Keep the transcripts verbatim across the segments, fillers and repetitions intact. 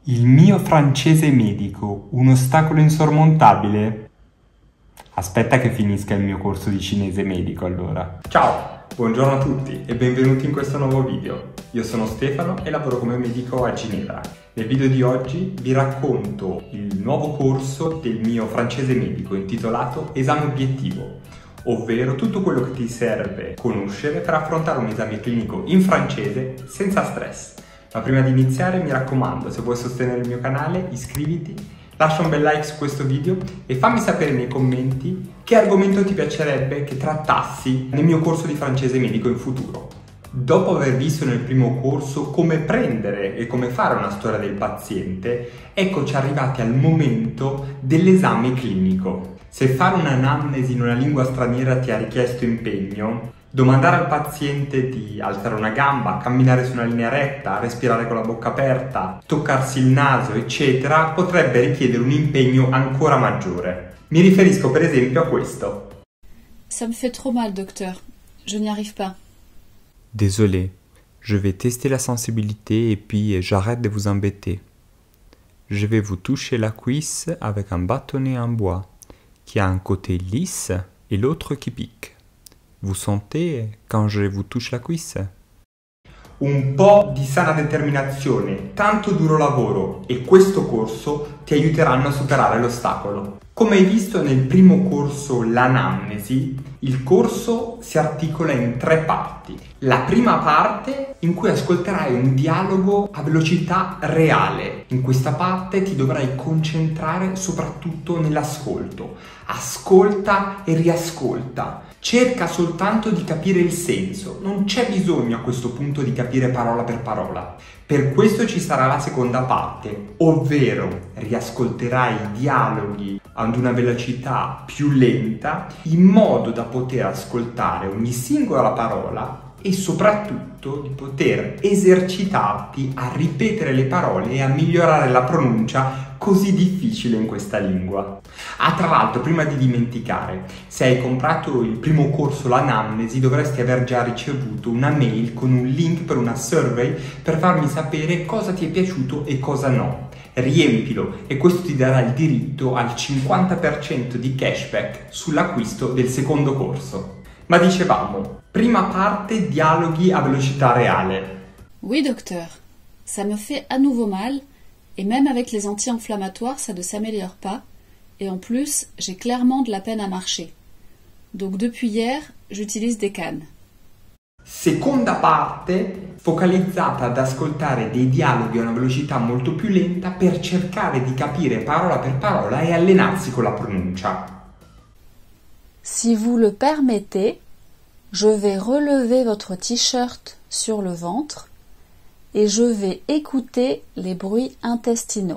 Il mio francese medico, un ostacolo insormontabile? Aspetta che finisca il mio corso di cinese medico allora. Ciao, buongiorno a tutti e benvenuti in questo nuovo video. Io sono Stefano e lavoro come medico a Ginevra. Nel video di oggi vi racconto il nuovo corso del mio francese medico intitolato Esame Obiettivo, ovvero tutto quello che ti serve conoscere per affrontare un esame clinico in francese senza stress. Ma prima di iniziare mi raccomando, se vuoi sostenere il mio canale, iscriviti, lascia un bel like su questo video e fammi sapere nei commenti che argomento ti piacerebbe che trattassi nel mio corso di francese medico in futuro. Dopo aver visto nel primo corso come prendere e come fare una storia del paziente, eccoci arrivati al momento dell'esame clinico. Se fare un'anamnesi in una lingua straniera ti ha richiesto impegno, domandare al paziente di alzare una gamba, camminare su una linea retta, respirare con la bocca aperta, toccarsi il naso, eccetera, potrebbe richiedere un impegno ancora maggiore. Mi riferisco per esempio a questo. Ça me fait trop mal, docteur. Je n'y arrive pas. Désolé, je vais tester la sensibilité et puis j'arrête de vous embêter. Je vais vous toucher la cuisse avec un bâtonnet en bois qui a un côté lisse et l'autre qui pique. Vous sentez quand je vous touche la cuisse? Un po' di sana determinazione, tanto duro lavoro e questo corso ti aiuteranno a superare l'ostacolo. Come hai visto nel primo corso, l'anamnesi, il corso si articola in tre parti. La prima parte in cui ascolterai un dialogo a velocità reale. In questa parte ti dovrai concentrare soprattutto nell'ascolto. Ascolta e riascolta. Cerca soltanto di capire il senso, non c'è bisogno a questo punto di capire parola per parola. Per questo ci sarà la seconda parte, ovvero riascolterai i dialoghi ad una velocità più lenta in modo da poter ascoltare ogni singola parola e soprattutto di poter esercitarti a ripetere le parole e a migliorare la pronuncia così difficile in questa lingua. Ah, tra l'altro, prima di dimenticare, se hai comprato il primo corso, l'anamnesi, dovresti aver già ricevuto una mail con un link per una survey per farmi sapere cosa ti è piaciuto e cosa no. Riempilo e questo ti darà il diritto al cinquanta per cento di cashback sull'acquisto del secondo corso. Ma dicevamo, prima parte, dialoghi a velocità reale. Oui, docteur. Ça me fait à nouveau mal, et même avec les anti-inflammatoires, ça ne s'améliore pas. Et en plus, j'ai clairement de la peine à marcher. Donc depuis hier, j'utilise des cannes. Seconda parte, focalizzata ad ascoltare dei dialoghi a una velocità molto più lenta per cercare di capire parola per parola e allenarsi con la pronuncia. Si vous le permettez, je vais relever votre t-shirt sur le ventre et je vais écouter les bruits intestinaux.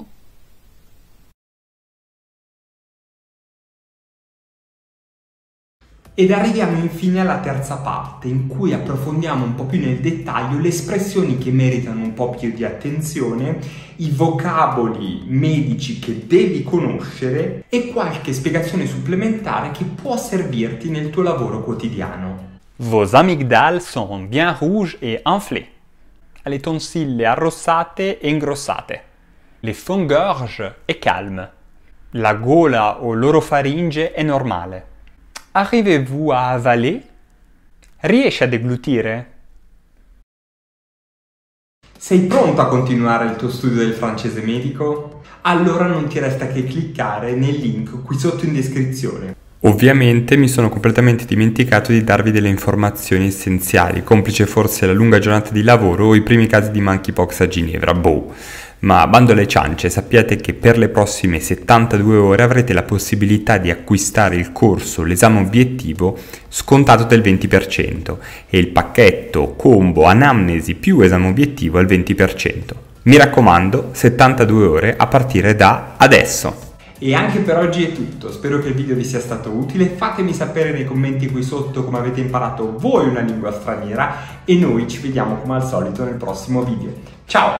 Ed arriviamo infine alla terza parte, in cui approfondiamo un po' più nel dettaglio le espressioni che meritano un po' più di attenzione, i vocaboli medici che devi conoscere e qualche spiegazione supplementare che può servirti nel tuo lavoro quotidiano. Vos amygdales sont bien rouges et enflées. Le tonsille arrossate e ingrossate. Le fond-gorge è calme. La gola o l'orofaringe è normale. Arrivez-vous à avaler? Riesci a deglutire? Sei pronto a continuare il tuo studio del francese medico? Allora non ti resta che cliccare nel link qui sotto in descrizione. Ovviamente mi sono completamente dimenticato di darvi delle informazioni essenziali, complice forse la lunga giornata di lavoro o i primi casi di monkeypox a Ginevra, boh. Ma bando alle ciance, sappiate che per le prossime settantadue ore avrete la possibilità di acquistare il corso, l'esame obiettivo, scontato del venti per cento e il pacchetto combo anamnesi più esame obiettivo al venti per cento. Mi raccomando, settantadue ore a partire da adesso! E anche per oggi è tutto, spero che il video vi sia stato utile, fatemi sapere nei commenti qui sotto come avete imparato voi una lingua straniera e noi ci vediamo come al solito nel prossimo video. Ciao!